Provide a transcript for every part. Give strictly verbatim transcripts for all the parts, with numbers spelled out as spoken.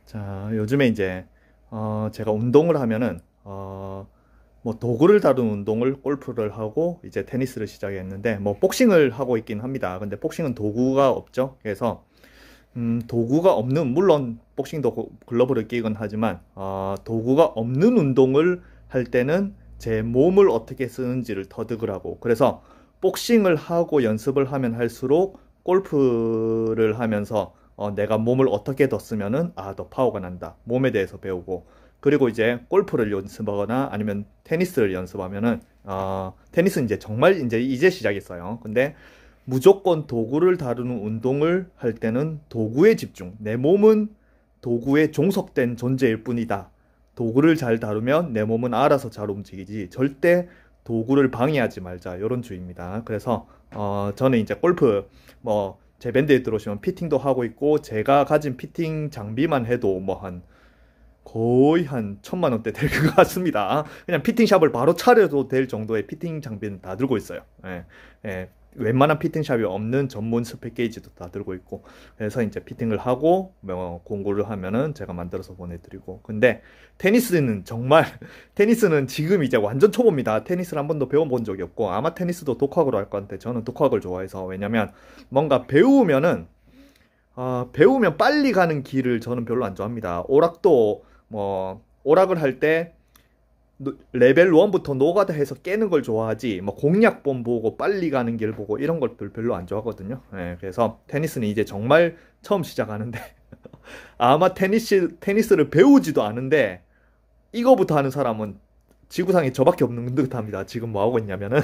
자, 요즘에 이제 어, 제가 운동을 하면은 어, 뭐 도구를 다룬 운동을 골프를 하고 이제 테니스를 시작했는데 뭐 복싱을 하고 있긴 합니다. 근데 복싱은 도구가 없죠. 그래서 음, 도구가 없는 물론 복싱도 고- 글러브를 끼곤 하지만 어, 도구가 없는 운동을 할 때는 제 몸을 어떻게 쓰는지를 터득을 하고 그래서 복싱을 하고 연습을 하면 할수록 골프를 하면서 어, 내가 몸을 어떻게 더 쓰면은 아, 더 파워가 난다. 몸에 대해서 배우고 그리고 이제 골프를 연습하거나 아니면 테니스를 연습하면은 어, 테니스는 이제 정말 이제 이제 시작했어요. 근데 무조건 도구를 다루는 운동을 할 때는 도구에 집중. 내 몸은 도구에 종속된 존재일 뿐이다. 도구를 잘 다루면 내 몸은 알아서 잘 움직이지. 절대 도구를 방해하지 말자. 이런 주의입니다. 그래서 어, 저는 이제 골프 뭐 제 밴드에 들어오시면 피팅도 하고 있고 제가 가진 피팅 장비만 해도 뭐 한 거의 한 천만 원대 될 것 같습니다. 그냥 피팅샵을 바로 차려도 될 정도의 피팅 장비는 다 들고 있어요. 예, 예. 웬만한 피팅샵이 없는 전문 스펙 게이지도 다 들고 있고 그래서 이제 피팅을 하고 뭐 공구를 하면은 제가 만들어서 보내드리고 근데 테니스는 정말 테니스는 지금 이제 완전 초보입니다. 테니스를 한 번도 배워본 적이 없고 아마 테니스도 독학으로 할 건데 저는 독학을 좋아해서 왜냐면 뭔가 배우면은 아, 배우면 빨리 가는 길을 저는 별로 안 좋아합니다. 오락도 뭐 오락을 할 때 레벨 일부터 노가다 해서 깨는 걸 좋아하지 뭐 공략본 보고 빨리 가는 길 보고 이런 걸 별로 안 좋아하거든요. 예, 그래서 테니스는 이제 정말 처음 시작하는데 아마 테니스 테니스를 배우지도 않은데 이거부터 하는 사람은 지구상에 저밖에 없는 듯합니다. 지금 뭐 하고 있냐면은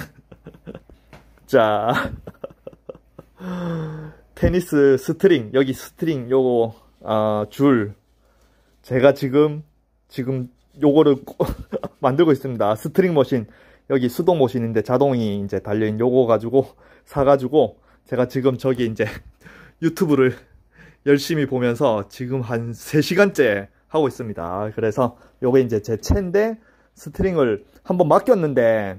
자 테니스 스트링 여기 스트링 요거 아, 줄 제가 지금 지금 요거를 만들고 있습니다. 스트링 머신 여기 수동 머신인데 자동이 이제 달려있는 요거 가지고 사가지고 제가 지금 저기 이제 유튜브를 열심히 보면서 지금 한 세 시간째 하고 있습니다. 그래서 요게 이제 제 채인데 스트링을 한번 맡겼는데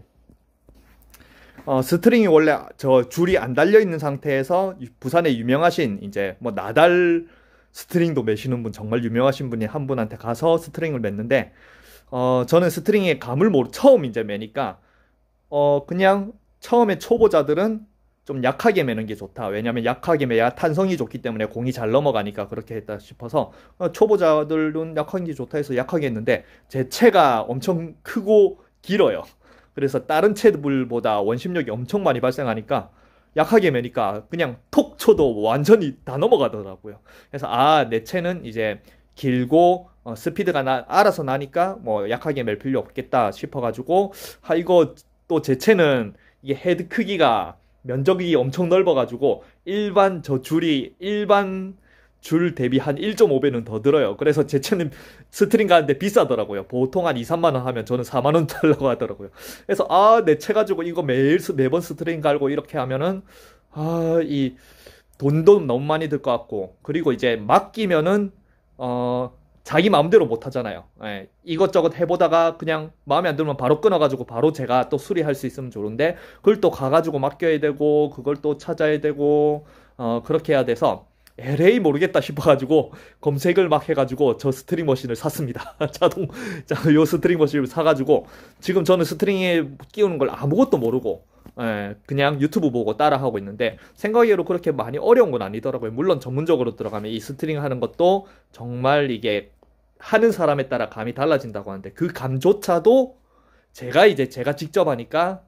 어, 스트링이 원래 저 줄이 안 달려 있는 상태에서 부산에 유명하신 이제 뭐 나달 스트링도 매시는 분 정말 유명하신 분이 한 분한테 가서 스트링을 맸는데 어, 저는 스트링의 감을 모르 처음 이제 매니까 어, 그냥 처음에 초보자들은 좀 약하게 매는 게 좋다. 왜냐면 약하게 매야 탄성이 좋기 때문에 공이 잘 넘어가니까 그렇게 했다 싶어서 어, 초보자들은 약한 게 좋다 해서 약하게 했는데 제 채가 엄청 크고 길어요. 그래서 다른 채들보다 원심력이 엄청 많이 발생하니까 약하게 매니까 그냥 톡 쳐도 완전히 다 넘어가더라고요. 그래서 아, 내 채는 이제 길고 어, 스피드가 나, 알아서 나니까 뭐 약하게 멜 필요 없겠다 싶어가지고 아, 이거 또 제 채는 이게 헤드 크기가 면적이 엄청 넓어가지고 일반 저 줄이 일반 줄 대비 한 일 점 오 배는 더 들어요. 그래서 제 채는 스트링 가는데 비싸더라고요. 보통 한 이, 삼만 원 하면 저는 사만 원 달라고 하더라고요. 그래서 아, 내 채 가지고 이거 매일 스- 매번 스트링 갈고 이렇게 하면은 아, 이 돈도 너무 많이 들 것 같고 그리고 이제 맡기면은 어 자기 마음대로 못 하잖아요. 예, 이것저것 해보다가 그냥 마음에 안 들면 바로 끊어가지고 바로 제가 또 수리할 수 있으면 좋은데 그걸 또 가가지고 맡겨야 되고 그걸 또 찾아야 되고 어 그렇게 해야 돼서 엘에이 모르겠다 싶어가지고 검색을 막 해가지고 저 스트링 머신을 샀습니다. 자동 자, 요 스트링 머신을 사가지고 지금 저는 스트링에 끼우는 걸 아무것도 모르고 예, 그냥 유튜브 보고 따라하고 있는데 생각외로 그렇게 많이 어려운 건 아니더라고요. 물론 전문적으로 들어가면 이 스트링 하는 것도 정말 이게 하는 사람에 따라 감이 달라진다고 하는데 그 감조차도 제가 이제 제가 직접 하니까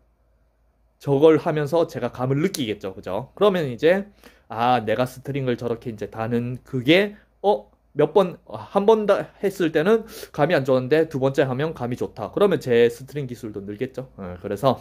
저걸 하면서 제가 감을 느끼겠죠. 그죠? 그러면 이제 아, 내가 스트링을 저렇게 이제 다는 그게 어, 몇 번, 한 번 다 했을 때는 감이 안 좋은데 두 번째 하면 감이 좋다. 그러면 제 스트링 기술도 늘겠죠. 예, 그래서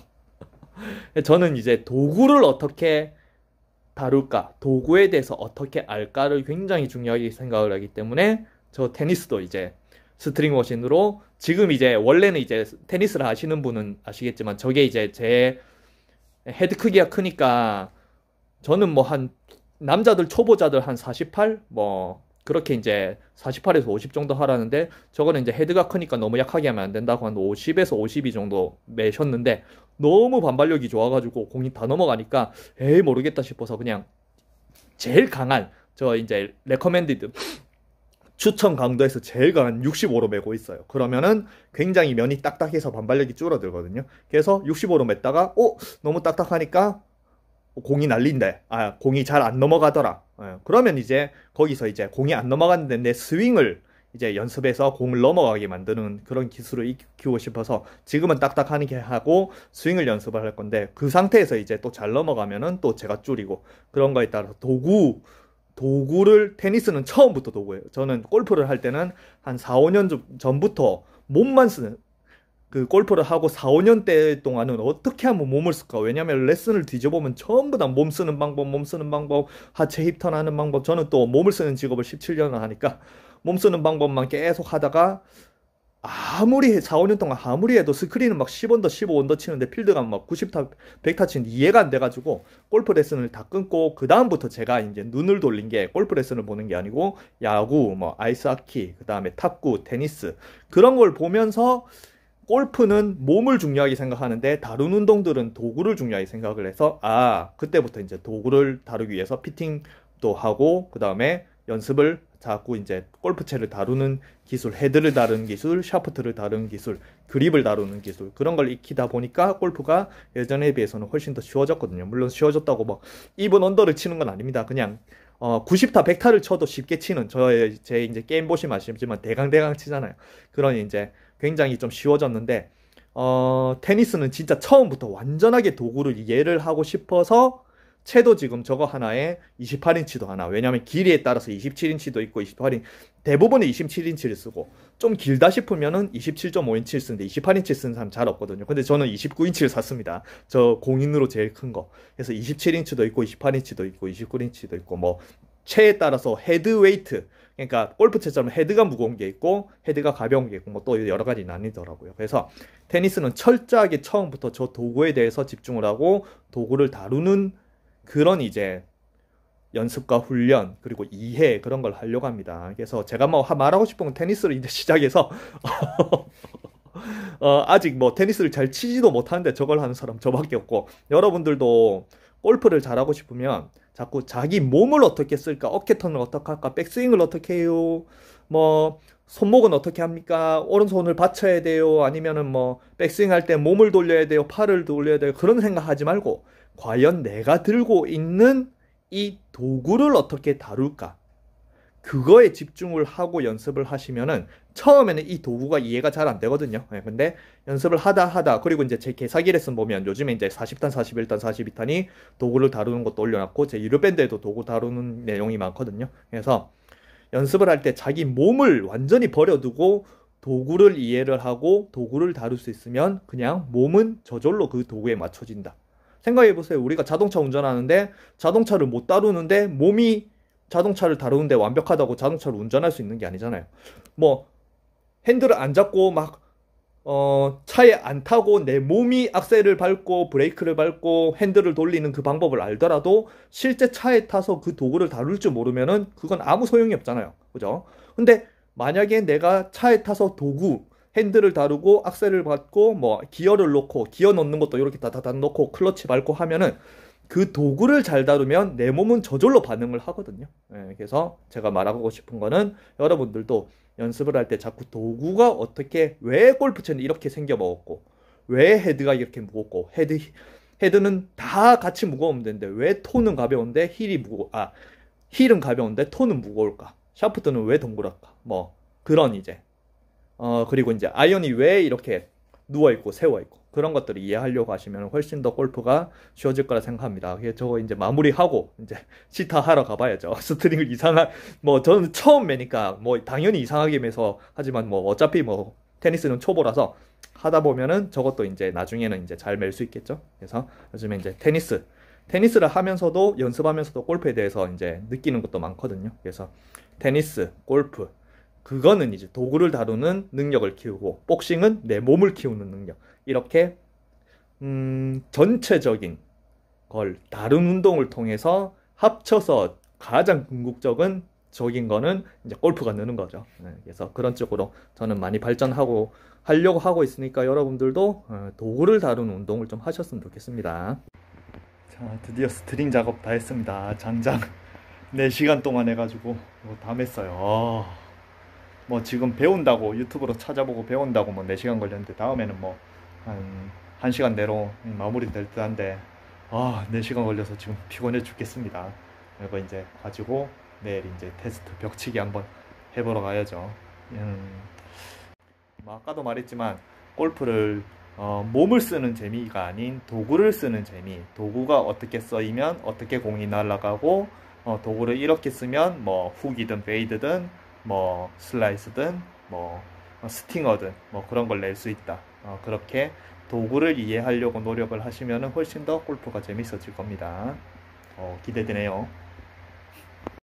저는 이제 도구를 어떻게 다룰까, 도구에 대해서 어떻게 알까를 굉장히 중요하게 생각을 하기 때문에 저 테니스도 이제 스트링 머신으로 지금 이제 원래는 이제 테니스를 하시는 분은 아시겠지만 저게 이제 제 헤드 크기가 크니까 저는 뭐 한 남자들 초보자들 한 사십팔 뭐 그렇게 이제 사십팔에서 오십 정도 하라는데 저거는 이제 헤드가 크니까 너무 약하게 하면 안 된다고 한 오십에서 오십이 정도 매셨는데 너무 반발력이 좋아가지고 공이 다 넘어가니까 에이 모르겠다 싶어서 그냥 제일 강한 저 이제 레커멘디드 추천 강도에서 제일 강한 육십오로 메고 있어요. 그러면은 굉장히 면이 딱딱해서 반발력이 줄어들거든요. 그래서 육십오로 맸다가 어? 너무 딱딱하니까 공이 날린대. 아, 공이 잘 안 넘어가더라. 예, 그러면 이제 거기서 이제 공이 안 넘어갔는데 내 스윙을 이제 연습해서 공을 넘어가게 만드는 그런 기술을 익히고 싶어서 지금은 딱딱하게 하고 스윙을 연습을 할 건데, 그 상태에서 이제 또 잘 넘어가면은 또 제가 줄이고, 그런 거에 따라서 도구 도구를, 테니스는 처음부터 도구예요. 저는 골프를 할 때는 한 사, 오 년 전부터 몸만 쓰는, 그 골프를 하고 사, 오 년대 동안은 어떻게 하면 몸을 쓸까? 왜냐면 레슨을 뒤져보면 전부 다 몸 쓰는 방법, 몸 쓰는 방법, 하체 힙턴 하는 방법. 저는 또 몸을 쓰는 직업을 십칠 년을 하니까 몸 쓰는 방법만 계속 하다가, 아무리 사, 오 년 동안 아무리 해도 스크린은 막 십 언더, 십오 언더 치는데 필드가 막 구십 타, 백 타 치는데 이해가 안 돼가지고 골프 레슨을 다 끊고, 그 다음부터 제가 이제 눈을 돌린 게 골프 레슨을 보는 게 아니고 야구, 뭐 아이스하키, 그 다음에 탁구, 테니스, 그런 걸 보면서 골프는 몸을 중요하게 생각하는데 다른 운동들은 도구를 중요하게 생각을 해서, 아, 그때부터 이제 도구를 다루기 위해서 피팅도 하고, 그 다음에 연습을 자꾸 이제 골프채를 다루는 기술, 헤드를 다루는 기술, 샤프트를 다루는 기술, 그립을 다루는 기술, 그런 걸 익히다 보니까 골프가 예전에 비해서는 훨씬 더 쉬워졌거든요. 물론 쉬워졌다고 막 이븐 언더를 치는 건 아닙니다. 그냥 어, 구십 타, 백 타를 쳐도 쉽게 치는, 저의 제 이제 게임 보시면 아시지만 대강대강 치잖아요. 그러니 이제 굉장히 좀 쉬워졌는데, 어, 테니스는 진짜 처음부터 완전하게 도구를 이해를 하고 싶어서 채도 지금 저거 하나에 이십팔 인치도 하나, 왜냐면 길이에 따라서 이십칠 인치도 있고 이십팔 인치, 대부분은 이십칠 인치를 쓰고 좀 길다 싶으면은 이십칠 점 오 인치를 쓰는데 이십팔 인치 쓰는 사람 잘 없거든요. 근데 저는 이십구 인치를 샀습니다. 저 공인으로 제일 큰 거. 그래서 이십칠 인치도 있고 이십팔 인치도 있고 이십구 인치도 있고, 뭐 채에 따라서 헤드 웨이트, 그러니까 골프채처럼 헤드가 무거운 게 있고 헤드가 가벼운 게 있고 뭐 또 여러 가지 나뉘더라고요. 그래서 테니스는 철저하게 처음부터 저 도구에 대해서 집중을 하고 도구를 다루는 그런 이제 연습과 훈련, 그리고 이해, 그런 걸 하려고 합니다. 그래서 제가 뭐 말하고 싶은 건 테니스를 이제 시작해서 어, 아직 뭐 테니스를 잘 치지도 못하는데 저걸 하는 사람 저밖에 없고, 여러분들도 골프를 잘하고 싶으면 자꾸 자기 몸을 어떻게 쓸까, 어깨턴을 어떻게 할까, 백스윙을 어떻게 해요, 뭐 손목은 어떻게 합니까, 오른손을 받쳐야 돼요, 아니면은 뭐 백스윙 할 때 몸을 돌려야 돼요, 팔을 돌려야 돼요, 그런 생각하지 말고 과연 내가 들고 있는 이 도구를 어떻게 다룰까, 그거에 집중을 하고 연습을 하시면은 처음에는 이 도구가 이해가 잘 안 되거든요. 네, 근데 연습을 하다 하다, 그리고 이제 제 개사기 레슨 보면 요즘에 이제 사십 단, 사십일 단, 사십이 탄이 도구를 다루는 것도 올려놨고, 제 유료 밴드에도 도구 다루는 내용이 많거든요. 그래서 연습을 할 때 자기 몸을 완전히 버려두고 도구를 이해를 하고 도구를 다룰 수 있으면 그냥 몸은 저절로 그 도구에 맞춰진다. 생각해보세요. 우리가 자동차 운전하는데 자동차를 못 다루는데 몸이 자동차를 다루는데 완벽하다고 자동차를 운전할 수 있는 게 아니잖아요. 뭐 핸들을 안 잡고 막 어, 차에 안 타고 내 몸이 악셀을 밟고 브레이크를 밟고 핸들을 돌리는 그 방법을 알더라도 실제 차에 타서 그 도구를 다룰 줄 모르면은 그건 아무 소용이 없잖아요. 그죠? 근데 만약에 내가 차에 타서 도구, 핸들을 다루고 악셀을 밟고 뭐 기어를 놓고, 기어 넣는 것도 이렇게 다다다 놓고 클러치 밟고 하면은 그 도구를 잘 다루면 내 몸은 저절로 반응을 하거든요. 예, 그래서 제가 말하고 싶은 거는 여러분들도 연습을 할 때 자꾸 도구가 어떻게, 왜 골프채는 이렇게 생겨 먹었고, 왜 헤드가 이렇게 무겁고, 헤드, 헤드는 다 같이 무거우면 되는데 왜 톤은 가벼운데 힐이 무거, 아, 힐은 가벼운데 톤은 무거울까? 샤프트는 왜 동그랄까? 뭐, 그런 이제, 어, 그리고 이제 아이언이 왜 이렇게 누워있고 세워있고, 그런 것들을 이해하려고 하시면 훨씬 더 골프가 쉬워질 거라 생각합니다. 그래서 저거 이제 마무리하고 이제 시타 하러 가봐야죠. 스트링을 이상한, 뭐 저는 처음 매니까 뭐 당연히 이상하게 매서 하지만 뭐 어차피 뭐 테니스는 초보라서 하다 보면은 저것도 이제 나중에는 이제 잘 맬 수 있겠죠. 그래서 요즘에 이제 테니스, 테니스를 하면서도 연습하면서도 골프에 대해서 이제 느끼는 것도 많거든요. 그래서 테니스, 골프, 그거는 이제 도구를 다루는 능력을 키우고, 복싱은 내 몸을 키우는 능력. 이렇게 음, 전체적인 걸 다른 운동을 통해서 합쳐서 가장 궁극적인 적인 거는 이제 골프가 느는 거죠. 네, 그래서 그런 쪽으로 저는 많이 발전하고 하려고 하고 있으니까 여러분들도 어, 도구를 다루는 운동을 좀 하셨으면 좋겠습니다. 자, 드디어 스트링 작업 다 했습니다. 장장 네 시간 동안 해가지고 이거 다 맸어요. 어. 뭐 지금 배운다고 유튜브로 찾아보고 배운다고 뭐 네 시간 걸렸는데 다음에는 뭐 한 한 시간 내로 마무리 될 듯한데 아 네 시간 걸려서 지금 피곤해 죽겠습니다. 이거 이제 가지고 내일 이제 테스트 벽치기 한번 해보러 가야죠. 음, 뭐 아까도 말했지만 골프를 어, 몸을 쓰는 재미가 아닌 도구를 쓰는 재미, 도구가 어떻게 쓰이면 어떻게 공이 날아가고 어, 도구를 이렇게 쓰면 뭐 훅이든 페이드든 뭐 슬라이스든 뭐 어, 스팅어든 뭐 그런 걸 낼 수 있다. 어, 그렇게 도구를 이해하려고 노력을 하시면 훨씬 더 골프가 재밌어질 겁니다. 어, 기대되네요.